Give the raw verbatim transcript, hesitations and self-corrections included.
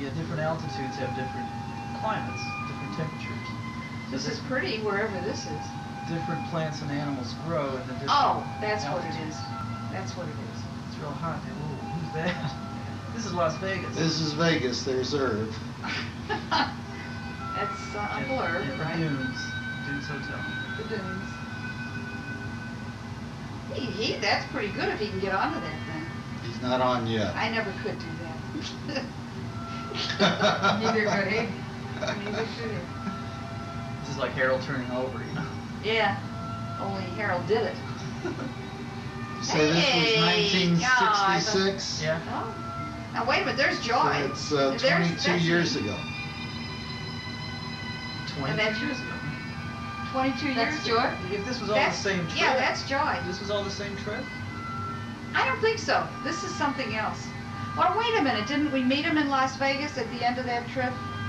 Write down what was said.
Yeah, different altitudes have different climates, different temperatures. So This is pretty wherever this is. Different plants and animals grow in the different Oh, that's what it altitudes. is. That's what it is. It's real hot. Whoa, who's that? This is Las Vegas. This is Vegas. There's Irv. That's uh, Uncle Yeah, Irv, yeah, the right? Dunes. Dunes Hotel. The dunes. He, he, that's pretty good if he can get onto that thing. He's not on yet. I never could do that. Neither could he. Neither could he. This is like Harold turning over, you know. Yeah, only Harold did it. You say Hey, this was nineteen sixty-six? Yeah. Oh. Now wait a minute, there's Joy. So it's uh, There's- twenty-two that's years me. ago. twenty that's- years ago. twenty-two That's years. Joy? If this was all That's, the same trip. yeah, that's Joy. This was all the same trip? I don't think so. This is something else. Well, wait a minute. Didn't we meet him in Las Vegas at the end of that trip?